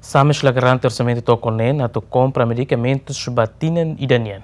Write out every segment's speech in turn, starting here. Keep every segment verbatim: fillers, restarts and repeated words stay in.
Sames la garante orçamento toconen a tu compra medicamentos batinan idanian.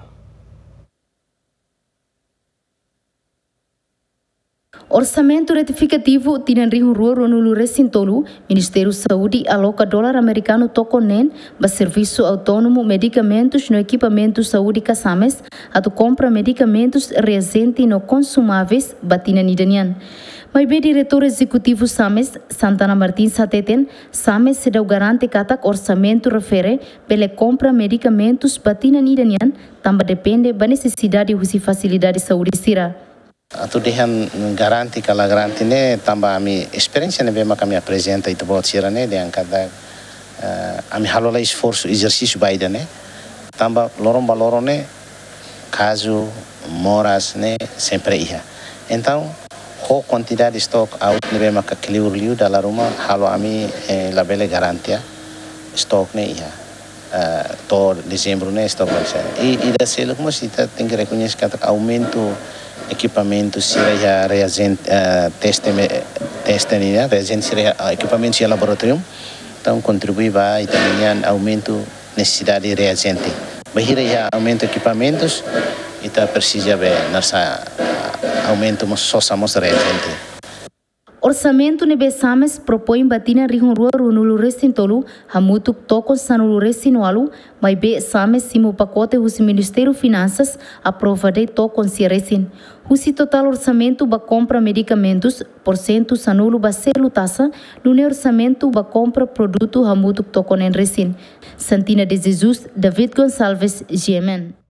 Orçamento retificativo tinan rihu ruo no recintolu, Ministério Saúde aloca dólar americano toconen para serviço autônomo medicamentos no equipamento saúde casames, a tu compra medicamentos reagente no consumáveis batina nidanian. Mas bem diretor executivo Sames, Santana Martins Sateten, Sames se deu garante que o orçamento refere pela compra medicamentos batina nidanian, também depende da necessidade de facilidade de saúde sira. Atu dihan garanti kala garanti ne tamba ami experiência ne bema kami apresenta itu bot sira ne de kada ami halola esforço exercício baida ne tamba loron baloro ne caso moras ne sempre ia então ho quantidade de stock out ne bema ka clear liu dala ruma halo ami labele garantia stock ne ia to dezembro ne stock e e da selo como se tem que reconhecer que aumento equipamentos seria reagente uh, teste teste né reagente seria uh, equipamentos de laboratório então contribui para e também aumento necessidade de reagente bahira já aumento equipamentos e tá precisa ver nossa uh, aumento só somos reagente. Orçamento nebe Sames propõe batina rihun rua runulu recintolu hamutuk tokon sanulu resinualu, mas be Sames simo pacote husi Ministério Finanças aprova de tokon si resin. Husi total orçamento ba compra medicamentos, porcento sanulu ba selu tasa, lune orçamento ba compra produto hamutuk tokon en resin. Santina de Jesus, David Gonçalves, G M N.